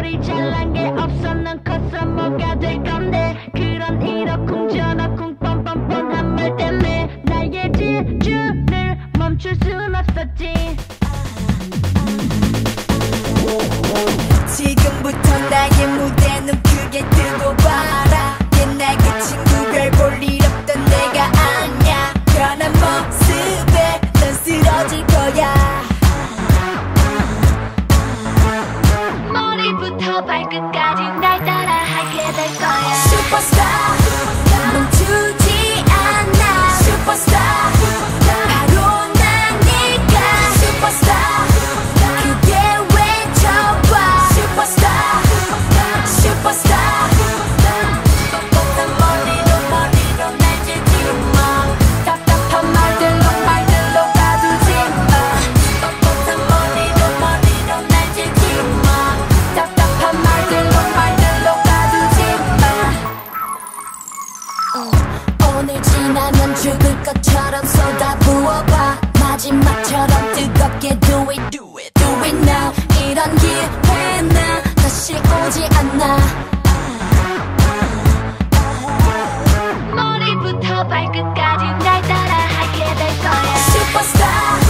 머리 잘난 게 없어 넌 커서 뭐가 될 건데 그런 이러쿵저러쿵 뻔뻔뻔한 말 때문에 나의 질주를 멈출 순 없었지. 지금부터 나의 무대는 크게 뜨고 봐라. 옛날 그 친구 별 볼 일 없던 내가 아냐. 변한 모습에 넌 쓰러질 거야. 머리부터 발끝까지 날 따라하게 될 거야. 슈퍼스타 멈추지 않아. 슈퍼스타 바로 나니까. 슈퍼스타 그게 외쳐봐. 슈퍼스타 슈퍼스타. 뻣뻣한 머리로 날 재지 마. 답답한 말들로 가두지 마. 뻣뻣한 머리로 날 재지 마. 답답한 말들로 가두지 마. 오늘 지나면 죽을 것처럼 쏟아부어봐. 마지막처럼 뜨겁게 do it now. 이런 기회는 다시 오지 않아. 머리부터 발끝까지 날 따라하게 될 거야. 슈퍼스타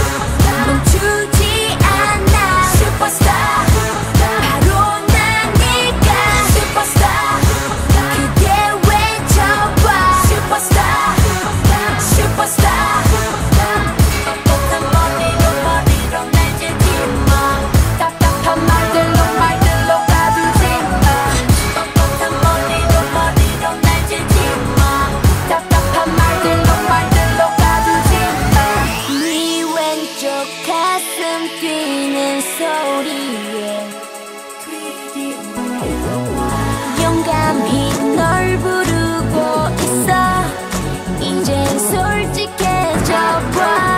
멈추지 않아. 슈퍼스타 바로 나니까. 슈퍼스타 그게 외쳐봐. 슈퍼스타 슈퍼스타. 뻣뻣한 머리로 날 재지 마. 답답한 말들로 가두지 마. 뻣뻣한 머리로 날 재지 마. 답답한 말들로 가두지 마. 네 왼쪽 가슴 뛰는 소리에 용감히 널 부르고 있어. 이젠 솔직해져봐.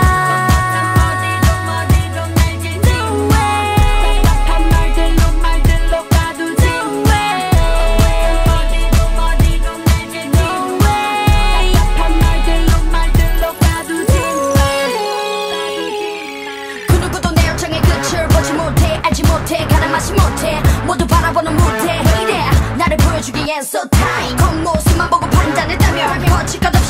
가늠하지 못해. 모두 바라보는 무대 이래 나를 보여주기엔 so tight. 겉모습만 보고 판단했다면 거칠 것 없이